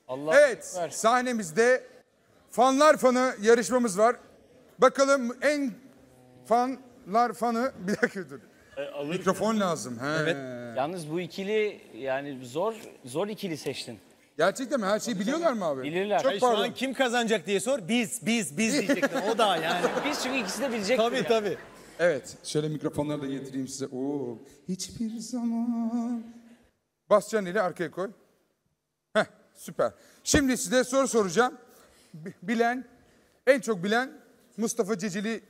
Evet, sahnemizde fanlar fanı yarışmamız var. Bakalım en fanlar fanı... Bir dakika dur. Mikrofon lazım. He. Evet. Yalnız bu ikili yani zor ikili seçtin. Gerçekten mi? Her şeyi biliyorlar mı abi? Bilirler. Çok Şu pardon. an kim kazanacak diye sor. Biz diyecektim. O da yani. Biz çünkü ikisi de bilecek. Tabii. Evet, şöyle mikrofonları da getireyim size. Oo, hiçbir zaman... Basacaksın eli arkaya koy. Heh, süper. Şimdi size soru soracağım. Bilen, en çok bilen Mustafa Ceceli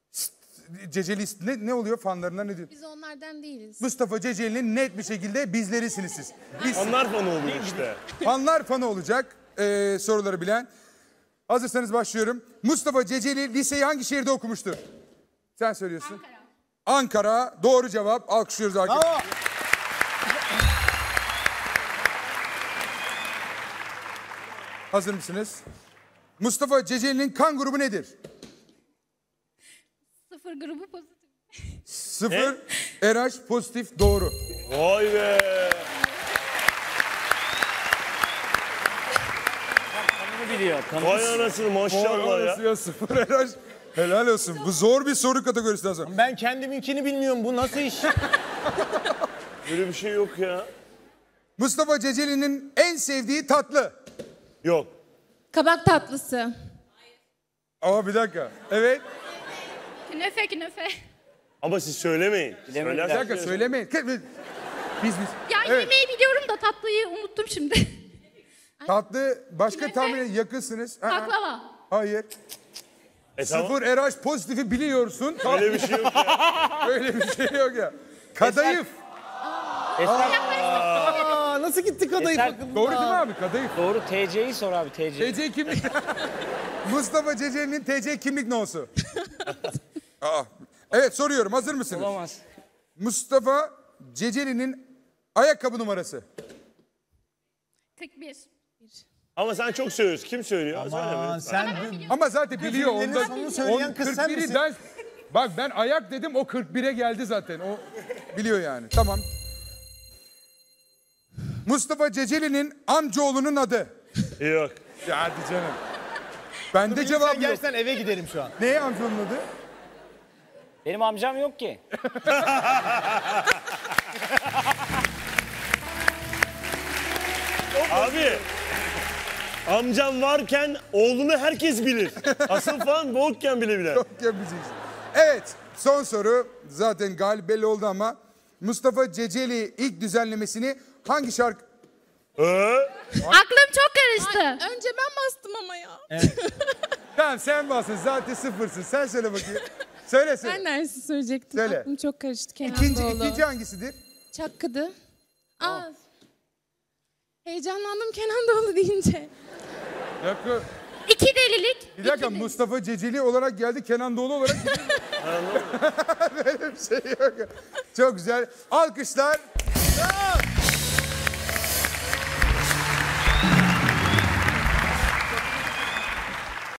ne oluyor fanlarına ne diyor? Biz onlardan değiliz. Mustafa Ceceli'nin net bir şekilde bizlerisiniz siz. Biz Onlar fanı oluyor işte. fanlar fanı olacak soruları bilen. Hazırsanız başlıyorum. Mustafa Ceceli liseyi hangi şehirde okumuştur? Sen söylüyorsun. Ankara. Doğru cevap. Alkışlıyoruz arkadaşlar. Bravo. Hazır mısınız? Mustafa Ceceli'nin kan grubu nedir? 0 grubu pozitif. 0. RH pozitif. Doğru. Vay be. Kanını biliyor. Vay anasını maşallah ya. Ya 0 RH. Helal olsun. Bu zor bir soru kategorisinden sonra. Ben kendiminkini bilmiyorum. Bu nasıl iş? Böyle bir şey yok ya. Mustafa Ceceli'nin en sevdiği tatlı. Yok. Kabak tatlısı. Aa bir dakika. Evet. Künefe. Ama siz söylemeyin. Bilemediler. Bir dakika söylemeyin. Biz. Ya Evet. yemeği biliyorum da tatlıyı unuttum şimdi. Tatlı başka Künefe. tahmin yakınsınız. Baklava. Hayır. Tamam. 0 RH pozitifi biliyorsun. Öyle bir şey yok ya. Öyle bir şey yok ya. Kadayıf. Aa, nasıl gitti kadayıf Eser- akıllı? Doğru değil mi abi? Kadayıf. Doğru TC'yi sor abi TC. TC kimlik. Mustafa Ceceli'nin TC kimlik nosu. Aa. Evet soruyorum. Hazır mısınız? Olamaz. Mustafa Ceceli'nin ayakkabı numarası. 41. Ama sen çok söylüyorsun. Kim söylüyor? Aman Söyleme. sen... Ama zaten biliyor. Cümlenin Onda, sonunu söyleyen kız sen 41'i misin? Bak ben ayak dedim o 41'e geldi zaten. O biliyor yani. Tamam. Mustafa Ceceli'nin amcaoğlunun adı. Yok. Ya hadi canım. Bende Sen cevap yok. gerçekten eve giderim şu an. Neye amcanın adı? Benim amcam yok ki. Abi. Amcam varken oğlunu herkes bilir. Asıl fan boğukken bile bilir. Yok yapacaksın. Evet son soru. Zaten galip belli oldu ama Mustafa Ceceli ilk düzenlemesini hangi şarkı... Aklım çok karıştı. Önce ben bastım ama ya. Tamam sen basın zaten sıfırsın. Sen söyle bakayım. Söyle. Ben neresi söyleyecektim? Söyle. Aklım çok karıştı. Kenan İkinci Doğulu. hangisidir? Çakkıdı. Aa. Heyecanlandım Kenan Doğulu deyince. Bir dakika. 2 delilik. Bir dakika Mustafa Ceceli olarak geldi. Kenan Doğulu olarak gidiyor. Böyle bir şey yok. Çok güzel. Alkışlar. Bravo.